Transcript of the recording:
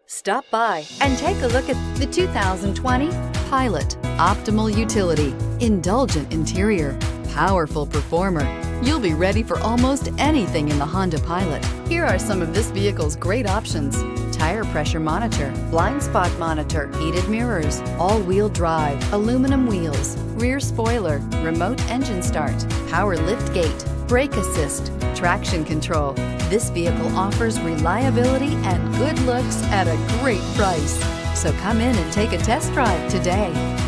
Stop by and take a look at the 2020 Pilot. Optimal utility, indulgent interior, powerful performer. You'll be ready for almost anything in the Honda Pilot. Here are some of this vehicle's great options: tire pressure monitor, blind spot monitor, heated mirrors, all-wheel drive, aluminum wheels, rear spoiler, remote engine start, power lift gate, brake assist, traction control. This vehicle offers reliability and good looks at a great price. So come in and take a test drive today.